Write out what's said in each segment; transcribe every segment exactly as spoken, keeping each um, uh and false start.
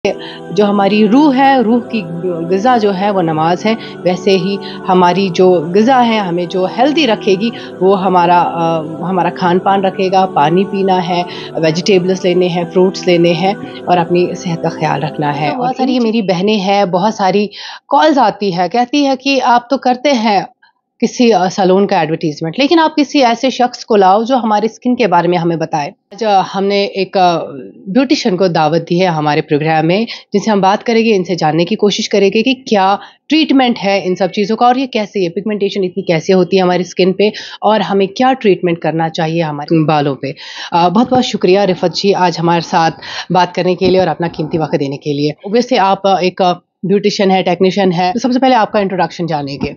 जो हमारी रूह है, रूह की ग़िज़ा जो है वो नमाज़ है, वैसे ही हमारी जो ग़िज़ा है हमें जो हेल्दी रखेगी वो हमारा अ, हमारा खान-पान रखेगा, पानी पीना है, वेजिटेबल्स लेने हैं, फ्रूट्स लेने हैं और अपनी सेहत का ख़्याल रखना है। तो बहुत सारी मेरी बहनें हैं, बहुत सारी कॉल्स आती है, कहती है कि आप तो करते हैं किसी अ, सैलून का एडवर्टाइज़मेंट, लेकिन आप किसी ऐसे शख्स को लाओ जो हमारे स्किन के बारे में हमें बताए। आज हमने एक ब्यूटिशियन को दावत दी है हमारे प्रोग्राम में, जिनसे हम बात करेंगे, इनसे जानने की कोशिश करेंगे कि क्या ट्रीटमेंट है इन सब चीज़ों का और ये कैसे है, पिगमेंटेशन इतनी कैसे होती है हमारी स्किन पे और हमें क्या ट्रीटमेंट करना चाहिए हमारे बालों पे। अ, बहुत-बहुत शुक्रिया रिफ़त जी आज हमारे साथ बात करने के लिए और अपना कीमती वक़्त देने के लिए। ऑब्वियसली आप एक ब्यूटिशियन है, टेक्नीशियन है, तो सबसे पहले आपका इंट्रोडक्शन जानेंगे।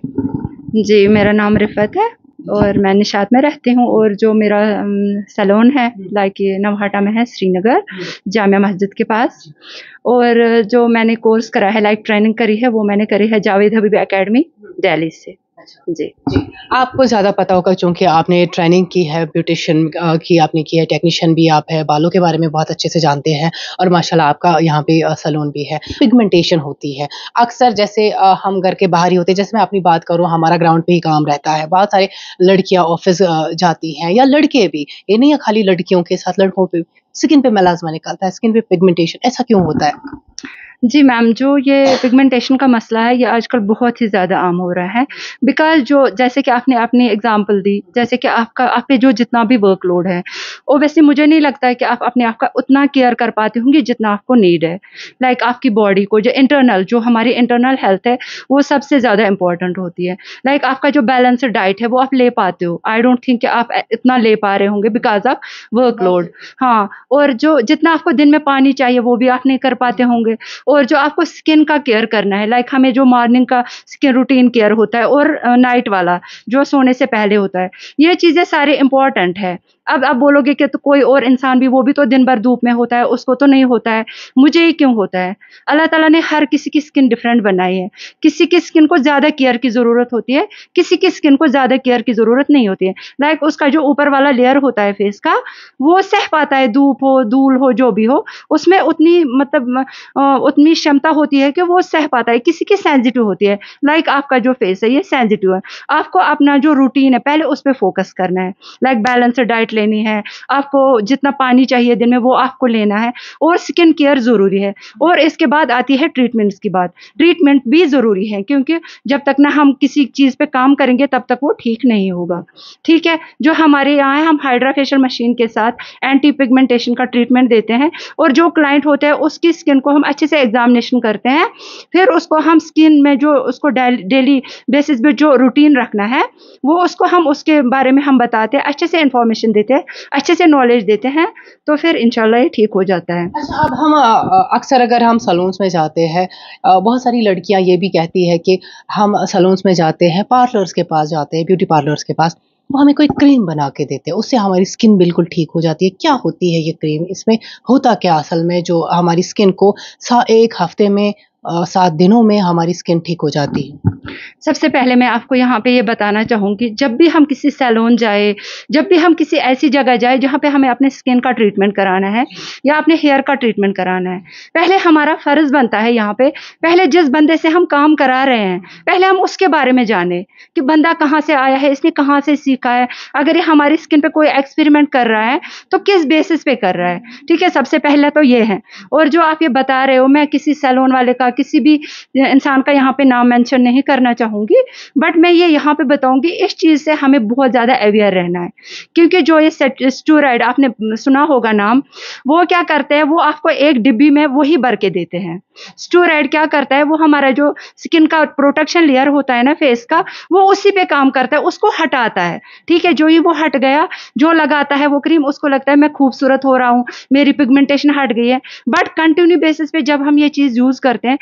जी, मेरा नाम रिफ़त है और मैं निशात में रहती हूँ और जो मेरा सैलून है लाइक ये नवाहाटा में है, श्रीनगर जामिया मस्जिद के पास। और जो मैंने कोर्स करा है, लाइक ट्रेनिंग करी है, वो मैंने करी है जावेद हबीब एकेडमी दिल्ली से। जी जी, आपको ज़्यादा पता होगा चूँकि आपने ट्रेनिंग की है, ब्यूटिशियन अ, की आपने की है, टेक्नीशियन भी आप है, बालों के बारे में बहुत अच्छे से जानते हैं और माशाल्लाह आपका यहाँ पे अ, सैलून भी है। पिगमेंटेशन होती है, अक्सर जैसे अ, हम घर के बाहर ही होते हैं, जैसे मैं अपनी बात करूँ हमारा ग्राउंड पे ही काम रहता है, बहुत सारे लड़कियाँ ऑफ़िस अ, जाती हैं या लड़के भी, ये नहीं है खाली लड़कियों के साथ लड़कों पे स्किन पे मेलाज़्मा निकलता है, स्किन पे पिगमेंटेशन ऐसा क्यों होता है? जी मैम, जो ये पिगमेंटेशन का मसला है, ये आजकल बहुत ही ज़्यादा आम हो रहा है। बिकॉज़ जो जैसे कि आपने अपनी एग्ज़ाम्पल दी, जैसे कि आपका आप पे जो जितना भी वर्कलोड है, ऑब्वियसली मुझे नहीं लगता है कि आप अपने आप का उतना केयर कर पाते होंगे जितना आपको नीड है। लाइक आपकी बॉडी को जो इंटरनल जो हमारी इंटरनल हेल्थ है, वो सबसे ज़्यादा इम्पोर्टेंट होती है। लाइक आपका जो बैलेंस्ड डाइट है, वो आप ले पाते हो। आई डोंट थिंक कि आप अ, इतना ले पा रहे होंगे बिकॉज़ ऑफ वर्कलोड। हाँ, और जो जितना आपको दिन में पानी चाहिए, वो भी आप नहीं कर पाते होंगे। और जो आपको स्किन का केयर करना है, लाइक हमें जो मॉर्निंग का स्किन रूटीन केयर होता है और नाइट वाला जो सोने से पहले होता है, ये चीज़ें सारे इम्पोर्टेंट है। अब आप बोलोगे कि तो कोई और इंसान भी वो भी तो दिन भर धूप में होता है, उसको तो नहीं होता है, मुझे ही क्यों होता है? अल्लाह ताला ने हर किसी की स्किन डिफरेंट बनाई है। किसी की स्किन को ज़्यादा केयर की ज़रूरत होती है, किसी की स्किन को ज़्यादा केयर की ज़रूरत नहीं होती है। लाइक उसका जो ऊपर वाला लेयर होता है फेस का, वो सह पाता है, धूप हो, धूल हो, जो भी हो, उसमें उतनी मतलब अ, उतनी क्षमता होती है कि वो सह पाता है। किसी की सेंसिटिव होती है, लाइक आपका जो फेस है ये सेंसिटिव है। आपको अपना जो रूटीन है पहले उस पे फोकस करना है, लाइक बैलेंस्ड डाइट लेनी है, आपको जितना पानी चाहिए दिन में वो आपको लेना है और स्किन केयर ज़रूरी है। और इसके बाद आती है ट्रीटमेंट्स की बात। ट्रीटमेंट भी ज़रूरी है क्योंकि जब तक ना हम किसी चीज़ पे काम करेंगे तब तक वो ठीक नहीं होगा, ठीक है? जो हमारे यहाँ है, हम हाइड्रा फेशियल मशीन के साथ एंटी पिगमेंटेशन का ट्रीटमेंट देते हैं और जो क्लाइंट होते हैं उसकी स्किन को हम अच्छे से एग्जामिनेशन करते हैं, फिर उसको हम स्किन में जो उसको डेली बेसिस पे जो रूटीन रखना है, वो उसको हम उसके बारे में हम बताते हैं, अच्छे से इंफॉर्मेशन देते हैं, अच्छे से नॉलेज देते हैं, तो फिर इंशाल्लाह ये ठीक हो जाता है। अच्छा, अब हम अ, अक्सर अगर हम सैलून्स में जाते हैं, अ, बहुत सारी लड़कियां ये भी कहती है कि हम सैलून्स में जाते हैं, पार्लर्स के पास जाते हैं, ब्यूटी पार्लर्स के पास, वो हमें कोई क्रीम बना के देते हैं, उससे हमारी स्किन बिल्कुल ठीक हो जाती है। क्या होती है ये क्रीम? इसमें होता क्या असल में जो हमारी स्किन को सा एक हफ्ते में अ, सात दिनों में हमारी स्किन ठीक हो जाती है? सबसे पहले मैं आपको यहाँ पे ये बताना चाहूँगी, जब भी हम किसी सैलून जाए, जब भी हम किसी ऐसी जगह जाए जहाँ पे हमें अपने स्किन का ट्रीटमेंट कराना है या अपने हेयर का ट्रीटमेंट कराना है, पहले हमारा फ़र्ज़ बनता है यहाँ पे, पहले जिस बंदे से हम काम करा रहे हैं, पहले हम उसके बारे में जानें कि बंदा कहाँ से आया है, इसने कहाँ से सीखा है। अगर ये हमारी स्किन पे कोई एक्सपेरिमेंट कर रहा है, तो किस बेसिस पे कर रहा है, ठीक है? सबसे पहले तो ये है। और जो आप ये बता रहे हो, मैं किसी सैलून वाले का, किसी भी इंसान का यहाँ पे नाम मेंशन नहीं करना चाहूँगी, बट मैं ये यहाँ पे बताऊँगी, इस चीज़ से हमें बहुत ज़्यादा अवेयर रहना है। क्योंकि जो ये स्टेरॉइड आपने सुना होगा नाम, वो क्या करते हैं, वो आपको एक डिब्बी में वही भर के देते हैं। स्टेरॉइड क्या करता है, वो हमारा जो स्किन का प्रोटेक्शन लेयर होता है ना फेस का, वो उसी पे काम करता है, उसको हटाता है, ठीक है? जो ही वो हट गया, जो लगाता है वो क्रीम, उसको लगता है मैं खूबसूरत हो रहा हूँ, मेरी पिगमेंटेशन हट गई है। बट कंटिन्यू बेसिस पे जब हम ये चीज़ यूज़ करते हैं,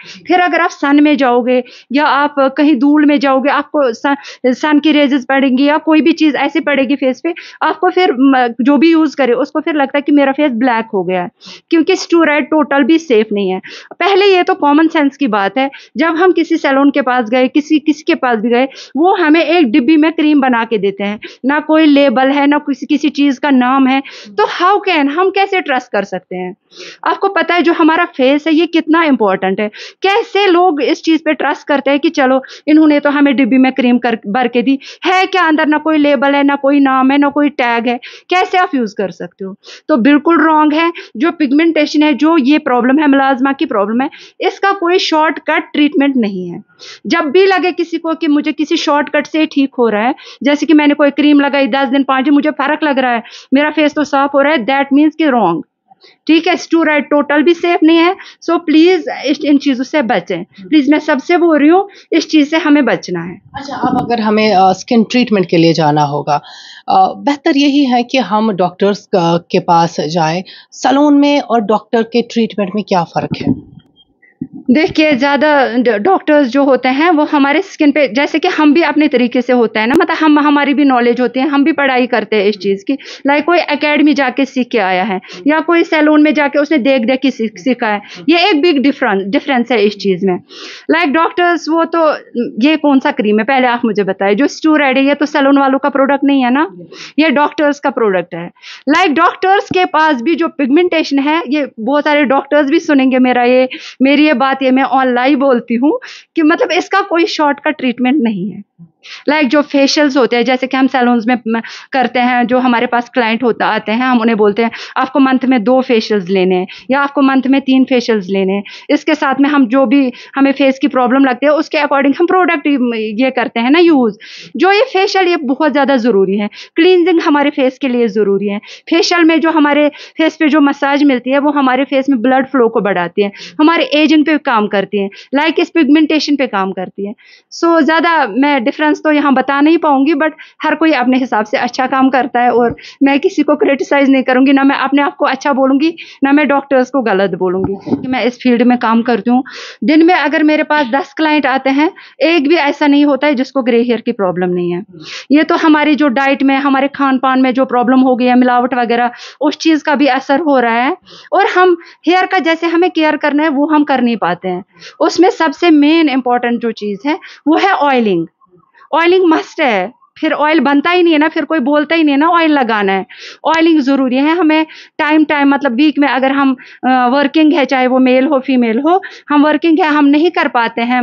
फिर अगर आप सन में जाओगे या आप कहीं धूल में जाओगे, आपको सन, सन की रेजेस पड़ेंगी या कोई भी चीज़ ऐसी पड़ेगी फेस पे, आपको फिर जो भी यूज़ करे उसको फिर लगता है कि मेरा फेस ब्लैक हो गया है, क्योंकि स्टेरॉइड टोटल भी सेफ नहीं है। पहले ये तो कॉमन सेंस की बात है, जब हम किसी सैलून के पास गए, किसी किसी के पास भी गए, वो हमें एक डिब्बी में क्रीम बना के देते हैं, ना कोई लेबल है, ना किसी किसी चीज़ का नाम है, तो हाउ कैन, हम कैसे ट्रस्ट कर सकते हैं? आपको पता है जो हमारा फेस है ये कितना इंपॉर्टेंट है, कैसे लोग इस चीज़ पे ट्रस्ट करते हैं कि चलो इन्होंने तो हमें डिब्बी में क्रीम कर भर के दी है, क्या अंदर ना कोई लेबल है, ना कोई नाम है, ना कोई टैग है, कैसे आप यूज़ कर सकते हो? तो बिल्कुल रॉन्ग है। जो पिगमेंटेशन है, जो ये प्रॉब्लम है, मेलाज़्मा की प्रॉब्लम है, इसका कोई शॉर्टकट ट्रीटमेंट नहीं है। जब भी लगे किसी को कि मुझे किसी शॉर्टकट से ठीक हो रहा है, जैसे कि मैंने कोई क्रीम लगाई दस दिन पाँच दिन मुझे फ़र्क लग रहा है, मेरा फेस तो साफ हो रहा है, दैट मीन्स कि रॉन्ग। ठीक है, स्टेरॉइड टोटल भी सेफ नहीं है, सो प्लीज इन चीजों से बचें। प्लीज मैं सबसे बोल रही हूँ, इस चीज से हमें बचना है। अच्छा, अब अगर हमें स्किन ट्रीटमेंट के लिए जाना होगा, बेहतर यही है कि हम डॉक्टर्स के पास जाएं। सैलून में और डॉक्टर के ट्रीटमेंट में क्या फ़र्क है? देखिए, ज़्यादा डॉक्टर्स जो होते हैं वो हमारे स्किन पे, जैसे कि हम भी अपने तरीके से होता है ना, मतलब हम हमारी भी नॉलेज होती है, हम भी पढ़ाई करते हैं इस चीज़ की, लाइक कोई एकेडमी जाके सीख के आया है या कोई सैलून में जाके उसने देख देख के सीख सीखा है, ये एक बिग डिफरेंस डिफरेंस है इस चीज़ में। लाइक डॉक्टर्स वो तो, ये कौन सा क्रीम है पहले आप मुझे बताएं, जो स्टेरॉइड है ये तो सैलून वालों का प्रोडक्ट नहीं है ना, ये डॉक्टर्स का प्रोडक्ट है। लाइक डॉक्टर्स के पास भी जो पिगमेंटेशन है, ये बहुत सारे डॉक्टर्स भी सुनेंगे मेरा ये मेरी ये बात, ये मैं ऑनलाइन बोलती हूँ कि मतलब इसका कोई शॉर्टकट ट्रीटमेंट नहीं है। लाइक like जो फेशियल्स होते हैं, जैसे कि हम सैलून्स में करते हैं, जो हमारे पास क्लाइंट होता आते हैं, हम उन्हें बोलते हैं आपको मंथ में दो फेशियल्स लेने हैं या आपको मंथ में तीन फेशियल्स लेने हैं, इसके साथ में हम जो भी हमें फेस की प्रॉब्लम लगती है उसके अकॉर्डिंग हम प्रोडक्ट ये करते हैं ना यूज़। जो ये फेशियल ये बहुत ज़्यादा ज़रूरी है, क्लींजिंग हमारे फेस के लिए ज़रूरी है। फेशियल में जो हमारे फेस पे जो मसाज मिलती है वो हमारे फेस में ब्लड फ्लो को बढ़ाती है, हमारे एजिंग पे काम करती है, लाइक इस पिगमेंटेशन पे काम करती है। सो so, ज़्यादा मैं डिफरेंस तो यहाँ बता नहीं पाऊंगी, बट हर कोई अपने हिसाब से अच्छा काम करता है और मैं किसी को क्रिटिसाइज नहीं करूंगी, ना मैं अपने आप को अच्छा बोलूंगी ना मैं डॉक्टर्स को गलत बोलूंगी, क्योंकि मैं इस फील्ड में काम करती हूँ। दिन में अगर मेरे पास दस क्लाइंट आते हैं, एक भी ऐसा नहीं होता है जिसको ग्रे हेयर की प्रॉब्लम नहीं है। ये तो हमारी जो डाइट में, हमारे खान पान में जो प्रॉब्लम हो गई है, मिलावट वगैरह, उस चीज़ का भी असर हो रहा है, और हम हेयर का जैसे हमें केयर करना है वो हम कर नहीं पाते हैं। उसमें सबसे मेन इंपॉर्टेंट जो चीज़ है वो है ऑयलिंग। ऑयलिंग मस्ट है, फिर ऑयल बनता ही नहीं है ना, फिर कोई बोलता ही नहीं है ना ऑयल लगाना है। ऑयलिंग ज़रूरी है, हमें टाइम टाइम मतलब वीक में अगर हम वर्किंग है, चाहे वो मेल हो फीमेल हो, हम वर्किंग है, हम नहीं कर पाते हैं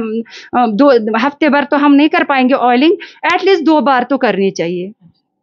दो हफ्ते भर तो हम नहीं कर पाएंगे ऑयलिंग, एटलीस्ट दो बार तो करनी चाहिए।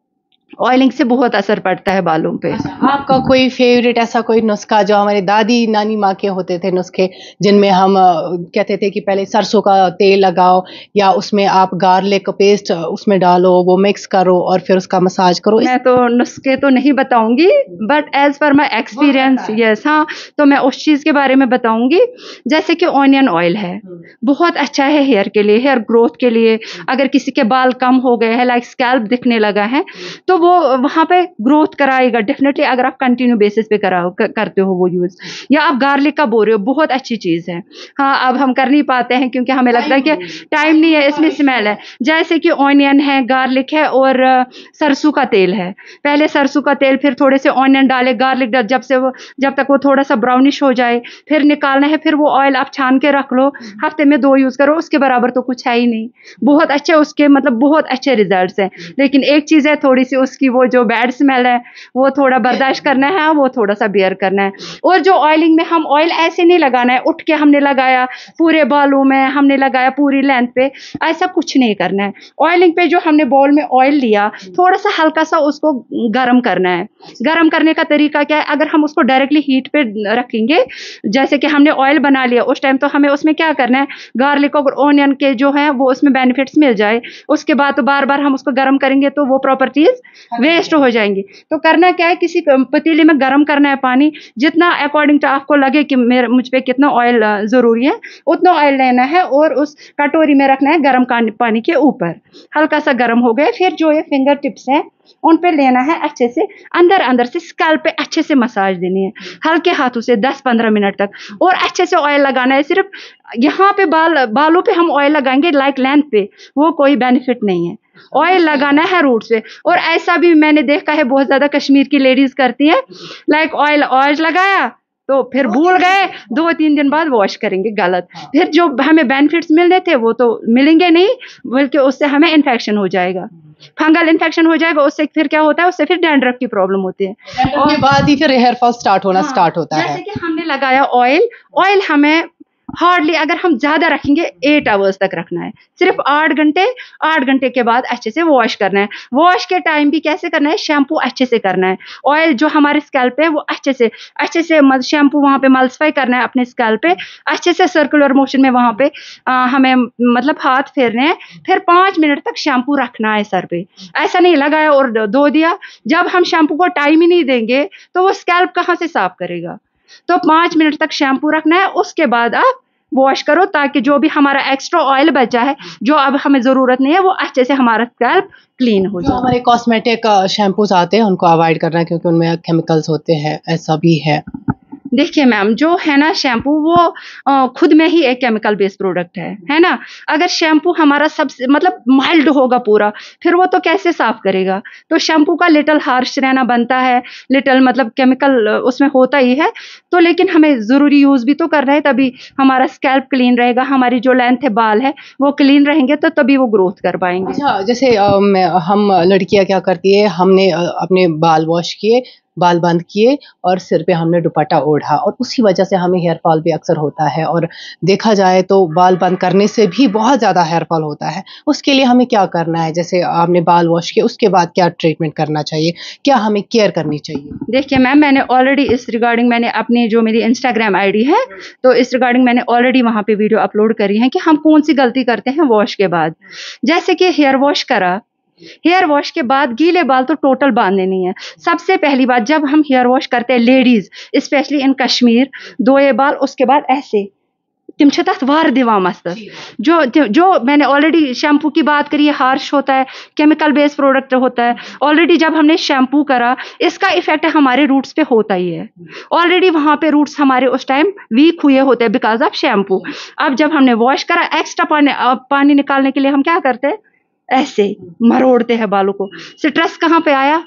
ऑयलिंग से बहुत असर पड़ता है बालों पे। आपका कोई फेवरेट ऐसा कोई नुस्खा जो हमारे दादी नानी माँ के होते थे नुस्खे, जिनमें हम कहते थे कि पहले सरसों का तेल लगाओ या उसमें आप गार्लिक पेस्ट उसमें डालो, वो मिक्स करो और फिर उसका मसाज करो? मैं तो नुस्खे तो नहीं बताऊंगी, but as per my experience, yes, हाँ, तो मैं उस चीज़ के बारे में बताऊंगी। जैसे कि ऑनियन ऑयल है, बहुत अच्छा है हेयर के लिए, हेयर ग्रोथ के लिए। अगर किसी के बाल कम हो गए हैं, लाइक स्कैल्प दिखने लगा है, तो वो वहाँ पे ग्रोथ कराएगा डेफिनेटली, अगर आप कंटिन्यू बेसिस पे कराओ करते हो वो यूज़। या आप गार्लिक का बोल रहे हो, बहुत अच्छी चीज़ है। हाँ, अब हम कर नहीं पाते हैं क्योंकि हमें लगता है कि टाइम नहीं है, इसमें स्मेल है। जैसे कि ऑनियन है, गार्लिक है और सरसों का तेल है। पहले सरसों का तेल, फिर थोड़े से ऑनियन डाले, गार्लिक डाल, जब से वो जब तक वो थोड़ा सा ब्राउनिश हो जाए फिर निकालना है, फिर वो ऑयल आप छान के रख लो, हफ्ते में दो यूज़ करो, उसके बराबर तो कुछ है ही नहीं। बहुत अच्छे उसके मतलब बहुत अच्छे रिजल्ट्स हैं। लेकिन एक चीज़ है, थोड़ी सी उसकी वो जो बैड स्मेल है वो थोड़ा बर्दाश्त करना है, वो थोड़ा सा बेयर करना है। और जो ऑयलिंग में, हम ऑयल ऐसे नहीं लगाना है उठ के हमने लगाया पूरे बालों में, हमने लगाया पूरी लेंथ पे, ऐसा कुछ नहीं करना है। ऑयलिंग पे जो हमने बाउल में ऑयल लिया, थोड़ा सा हल्का सा उसको गर्म करना है। गर्म करने का तरीका क्या है, अगर हम उसको डायरेक्टली हीट पे रखेंगे, जैसे कि हमने ऑयल बना लिया उस टाइम, तो हमें उसमें क्या करना है, गार्लिक और ऑनियन के जो है वो उसमें बेनिफिट्स मिल जाए, उसके बाद तो बार बार हम उसको गर्म करेंगे तो वो प्रॉपर्टीज वेस्ट हो जाएंगी। तो करना क्या है, किसी पतीले में गर्म करना है पानी, जितना अकॉर्डिंग टू आपको लगे कि मेरे मुझ पे कितना ऑयल जरूरी है उतना ऑयल लेना है और उस कटोरी में रखना है गर्म पानी के ऊपर। हल्का सा गर्म हो गया, फिर जो ये फिंगर टिप्स हैं उन पे लेना है, अच्छे से अंदर अंदर से स्कैल्प पे अच्छे से मसाज देनी है हल्के हाथों से दस पंद्रह मिनट तक, और अच्छे से ऑयल लगाना है। सिर्फ यहाँ पे बाल बालों पे हम ऑयल लगाएंगे लाइक लेंथ पे, वो कोई बेनिफिट नहीं है। ऑयल लगाना है रूट्स पे। और ऐसा भी मैंने देखा है बहुत ज्यादा कश्मीर की लेडीज करती हैं, लाइक ऑयल ऑयल लगाया तो फिर भूल गए, दो तीन दिन बाद वॉश करेंगे, गलत। फिर जो हमें बेनिफिट्स मिलने थे वो तो मिलेंगे नहीं, बल्कि उससे हमें इन्फेक्शन हो जाएगा, फंगल इन्फेक्शन हो जाएगा। उससे फिर क्या होता है, उससे फिर डैंड्रफ की प्रॉब्लम होती है और के बाद ही फिर हेयर फॉल स्टार्ट होना हाँ, स्टार्ट होता है। जैसे कि हमने लगाया ऑयल, ऑयल हमें हार्डली अगर हम ज्यादा रखेंगे एट आवर्स तक रखना है, सिर्फ आठ घंटे आठ घंटे के बाद अच्छे से वॉश करना है। वॉश के टाइम भी कैसे करना है, शैम्पू अच्छे से करना है। ऑयल जो हमारे स्कैल्प पे है वो अच्छे से अच्छे से शैम्पू वहां पे मल्सिफाई करना है अपने स्कैल्प पे, अच्छे से सर्कुलर मोशन में वहां पे आ, हमें मतलब हाथ फेरने हैं। फिर पांच मिनट तक शैम्पू रखना है सर पे, ऐसा नहीं लगाया और धो दिया। जब हम शैम्पू को टाइम ही नहीं देंगे तो वो स्कैल्प कहाँ से साफ करेगा। तो पांच मिनट तक शैम्पू रखना है, उसके बाद आप वॉश करो, ताकि जो भी हमारा एक्स्ट्रा ऑयल बचा है जो अब हमें जरूरत नहीं है वो अच्छे से हमारा स्कैल्प क्लीन हो जाए। हमारे कॉस्मेटिक शैम्पूज आते हैं उनको अवॉइड करना है क्योंकि उनमें केमिकल्स होते हैं, ऐसा भी है। देखिए मैम, जो है ना शैम्पू वो खुद में ही एक केमिकल बेस्ड प्रोडक्ट है है ना। अगर शैम्पू हमारा सबसे मतलब माइल्ड होगा पूरा, फिर वो तो कैसे साफ करेगा। तो शैम्पू का लिटिल हार्श रहना बनता है, लिटिल मतलब केमिकल उसमें होता ही है। तो लेकिन हमें जरूरी यूज भी तो करना है, तभी हमारा स्कैल्प क्लीन रहेगा, हमारी जो लेंथ है बाल है वो क्लीन रहेंगे, तो तभी वो ग्रोथ कर पाएंगे। अच्छा, जैसे हम लड़कियां क्या करती है, हमने अपने बाल वॉश किए, बाल बंद किए और सिर पे हमने दुपट्टा ओढ़ा और उसी वजह से हमें हेयर फॉल भी अक्सर होता है। और देखा जाए तो बाल बंद करने से भी बहुत ज़्यादा हेयर फॉल होता है। उसके लिए हमें क्या करना है, जैसे आपने बाल वॉश किए उसके बाद क्या ट्रीटमेंट करना चाहिए, क्या हमें केयर करनी चाहिए? देखिए मैम, मैंने ऑलरेडी इस रिगार्डिंग मैंने अपनी जो मेरी इंस्टाग्राम आईडी है तो इस रिगार्डिंग मैंने ऑलरेडी वहाँ पे वीडियो अपलोड करी है कि हम कौन सी गलती करते हैं वॉश के बाद। जैसे कि हेयर वॉश करा, हेयर वॉश के बाद गीले बाल तो टोटल बांधने नहीं है। सबसे पहली बात, जब हम हेयर वॉश करते हैं लेडीज स्पेशली इन कश्मीर, धोए बाल उसके बाद ऐसे तिम छ तथ वार दिवा मस्त। जो जो मैंने ऑलरेडी शैम्पू की बात करी है, हार्श होता है, केमिकल बेस्ड प्रोडक्ट होता है। ऑलरेडी जब हमने शैम्पू करा इसका इफेक्ट हमारे रूट्स पे होता ही है। ऑलरेडी वहां पे रूट्स हमारे उस टाइम वीक हुए होते हैं बिकॉज ऑफ शैम्पू। अब जब हमने वॉश करा, एक्स्ट्रा पानी पानी निकालने के लिए हम क्या करते हैं, ऐसे मरोड़ते हैं बालों को। स्ट्रेस कहाँ पे आया,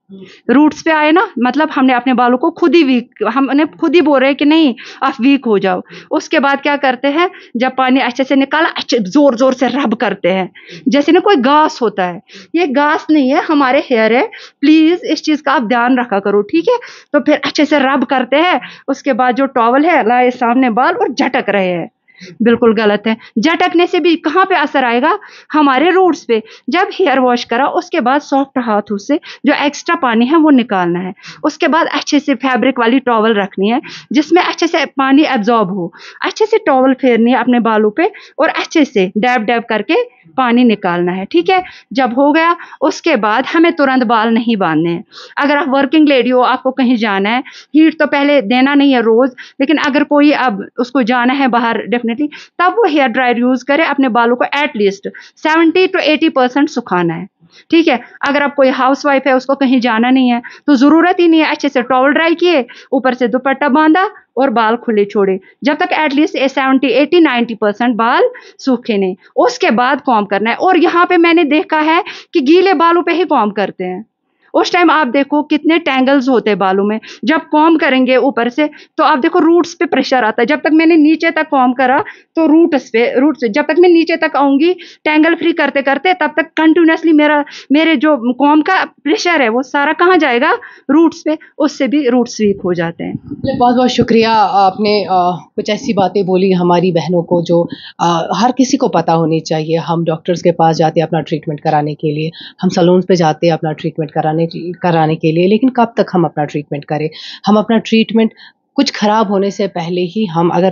रूट्स पे आए ना। मतलब हमने अपने बालों को खुद ही वीक, हमने खुद ही बोल रहे हैं कि नहीं आप वीक हो जाओ। उसके बाद क्या करते हैं, जब पानी अच्छे से निकाला अच्छे जोर जोर से रब करते हैं, जैसे ना कोई घास होता है। ये घास नहीं है, हमारे हेयर है, प्लीज इस चीज का आप ध्यान रखा करो, ठीक है। तो फिर अच्छे से रब करते हैं, उसके बाद जो टॉवल है लाए सामने बाल और झटक रहे हैं, बिल्कुल गलत है। झटकने से भी कहाँ पे असर आएगा, हमारे रूट्स पे। जब हेयर वॉश करा उसके बाद सॉफ्ट हाथों से जो एक्स्ट्रा पानी है वो निकालना है। उसके बाद अच्छे से फैब्रिक वाली टॉवल रखनी है जिसमें अच्छे से पानी एब्जॉर्ब हो। अच्छे से टॉवल फेरनी है अपने बालों पे और अच्छे से डैब डैब करके पानी निकालना है, ठीक है। जब हो गया उसके बाद हमें तुरंत बाल नहीं बांधने हैं। अगर आप वर्किंग लेडी हो, आपको कहीं जाना है, हीट तो पहले देना नहीं है रोज, लेकिन अगर कोई अब उसको जाना है बाहर डेफिनेटली, तब वो हेयर ड्रायर यूज करे। अपने बालों को at least seventy to eighty percent सुखाना है, ठीक है। अगर आप कोई हाउस वाइफ है, उसको कहीं जाना नहीं है, तो जरूरत ही नहीं है, अच्छे से टॉवल ड्राई किए, ऊपर से दुपट्टा बांधा और बाल खुले छोड़े जब तक at least seventy eighty ninety percent बाल सूखे नहीं। उसके बाद कॉम्ब करना है। और यहाँ पे मैंने देखा है कि गीले बालों पे ही कॉम्ब करते हैं। उस टाइम आप देखो कितने टैंगल्स होते हैं बालों में। जब कॉम्ब करेंगे ऊपर से तो आप देखो रूट्स पे प्रेशर आता है। जब तक मैंने नीचे तक कॉम्ब करा तो रूट्स पे रूट्स जब तक मैं नीचे तक आऊंगी टैंगल फ्री करते करते, तब तक कंटिन्यूसली मेरा मेरे जो कॉम्ब का प्रेशर है वो सारा कहाँ जाएगा, रूट्स पे। उससे भी रूट्स वीक हो जाते हैं। बहुत बहुत शुक्रिया, आपने आ, कुछ ऐसी बातें बोली हमारी बहनों को जो आ, हर किसी को पता होनी चाहिए। हम डॉक्टर्स के पास जाते हैं अपना ट्रीटमेंट कराने के लिए, हम सैलून पे जाते हैं अपना ट्रीटमेंट कराने कराने के लिए, लेकिन कब तक हम अपना ट्रीटमेंट करें। हम अपना ट्रीटमेंट कुछ खराब होने से पहले ही हम अगर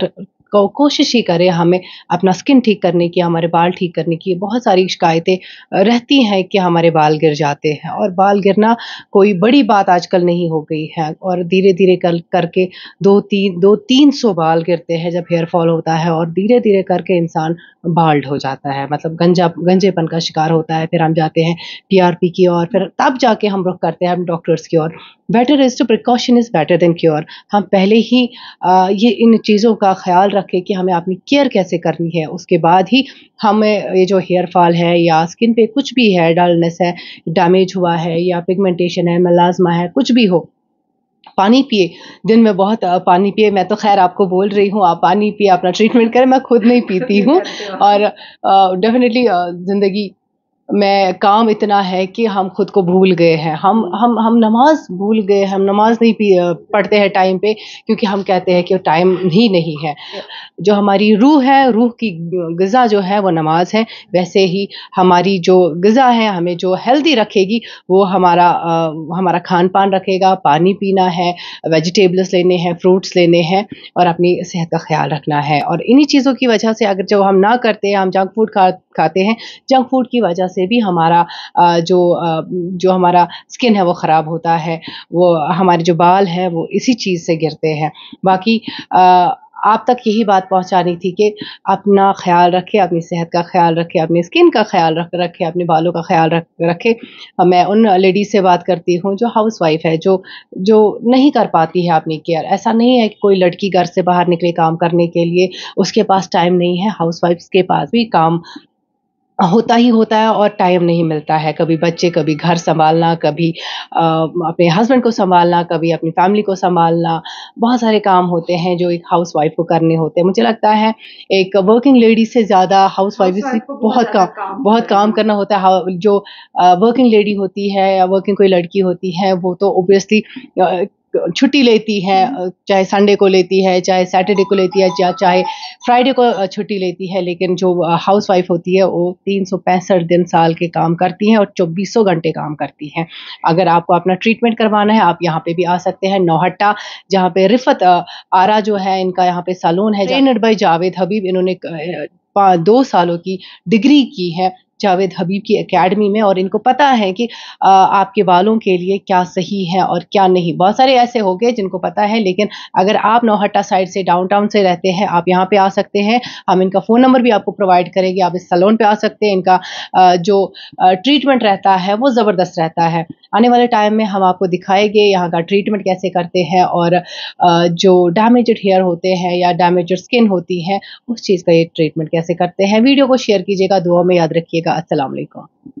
को कोशिश ही करें हमें अपना स्किन ठीक करने की, हमारे बाल ठीक करने की। बहुत सारी शिकायतें अ, रहती हैं कि हमारे बाल गिर जाते हैं, और बाल गिरना कोई बड़ी बात आजकल नहीं हो गई है, और धीरे-धीरे कल करके दो तीन दो तीन सौ बाल गिरते हैं जब हेयर फॉल होता है, और धीरे-धीरे करके इंसान बाल्ड हो जाता है, मतलब गंजा गंजेपन का शिकार होता है। फिर हम जाते हैं टीआरपी की ओर, फिर तब जाके हम रुख करते हैं हम डॉक्टर्स की ओर। Better is to precaution is better than cure. हम पहले ही अ, ये इन चीज़ों का ख़्याल रखें कि हमें अपनी केयर कैसे करनी है, उसके बाद ही हमें ये जो हेयर फॉल है या स्किन पे कुछ भी है, डलनेस है, डैमेज हुआ है या पिगमेंटेशन है, मेलास्मा है, कुछ भी हो, पानी पिए, दिन में बहुत अ, पानी पिए। मैं तो ख़ैर आपको बोल रही हूँ, आप पानी पिए, अपना ट्रीटमेंट करें, मैं खुद नहीं पीती हूँ। और अ, डेफ़िनिटली अ, ज़िंदगी में काम इतना है कि हम खुद को भूल गए हैं। हम हम हम नमाज़ भूल गए, हम नमाज़ नहीं पी अ, पढ़ते हैं टाइम पे, क्योंकि हम कहते हैं कि टाइम ही नहीं है। जो हमारी रूह है, रूह की ग़िज़ा जो है वो नमाज़ है। वैसे ही हमारी जो ग़िज़ा है, हमें जो हेल्दी रखेगी, वो हमारा अ, हमारा खान-पान रखेगा, पानी पीना है, वेजिटेबल्स लेने हैं, फ्रूट्स लेने हैं, और अपनी सेहत का ख़्याल रखना है। और इन्हीं चीज़ों की वजह से अगर जो हम ना करते हैं, हम जंक फूड खा खाते हैं, जंक फूड की वजह से भी हमारा अ, जो अ, जो हमारा स्किन है वो ख़राब होता है, वो हमारे जो बाल हैं वो इसी चीज़ से गिरते हैं। बाकी अ, आप तक यही बात पहुँचानी थी कि अपना ख़्याल रखें, अपनी सेहत का ख़्याल रखें, अपनी स्किन का ख़्याल रख रखें, अपने बालों का ख़्याल रख रखें। अ, मैं उन लेडीज़ से बात करती हूँ जो हाउसवाइफ़ है, जो जो नहीं कर पाती है अपनी केयर। ऐसा नहीं है कि कोई लड़की घर से बाहर निकले काम करने के लिए, उसके पास टाइम नहीं है, हाउसवाइफ़्स के पास भी काम होता ही होता है, और टाइम नहीं मिलता है। कभी बच्चे, कभी घर सँभालना, कभी अ, अपने हस्बैंड को सँभालना, कभी अपनी फैमिली को सँभालना। बहुत सारे काम होते हैं जो एक हाउसवाइफ़ को करने होते हैं। मुझे लगता है एक वर्किंग लेडी से ज़्यादा हाउसवाइफ़ से बहुत काम बहुत काम करना होता है। हाउ जो अ, वर्किंग लेडी होती है या वर्किंग कोई लड़की होती है, वो तो ऑब्वियसली अ, छुट्टी लेती है, अ, चाहे संडे को लेती है, चाहे सैटरडे को लेती है, चा चाहे फ्राइडे को अ, छुट्टी लेती है। लेकिन जो अ, हाउसवाइफ़ होती है, वो तीन सौ पैंसठ दिन साल के काम करती हैं और चौबीसों घंटे काम करती हैं। अगर आपको अपना ट्रीटमेंट करवाना है, आप यहाँ पे भी आ सकते हैं, नौहट्टा, जहाँ पे रिफ़त अ, आरा जो है, इनका यहाँ पे सैलून है, ट्रेनड बाय जावेद हबीब। इन्होंने क अ, पा दो सालों की डिग्री की है जावेद हबीब की एकेडमी में, और इनको पता है कि अ, आपके बालों के लिए क्या सही है और क्या नहीं। बहुत सारे ऐसे हो गए जिनको पता है, लेकिन अगर आप नौहट्टा साइड से, डाउनटाउन से रहते हैं, आप यहाँ पे आ सकते हैं। हम इनका फ़ोन नंबर भी आपको प्रोवाइड करेंगे, आप इस सैलून पे आ सकते हैं। इनका अ, जो अ, ट्रीटमेंट रहता है वो ज़बरदस्त रहता है। आने वाले टाइम में हम आपको दिखाएँगे यहाँ का ट्रीटमेंट कैसे करते हैं, और अ, जो डैमेज्ड हेयर होते हैं या डैमेज्ड स्किन होती है, उस चीज़ का ये ट्रीटमेंट कैसे करते हैं। वीडियो को शेयर कीजिएगा, दुआ में याद रखिएगा। अस्सलाम वालेकुम।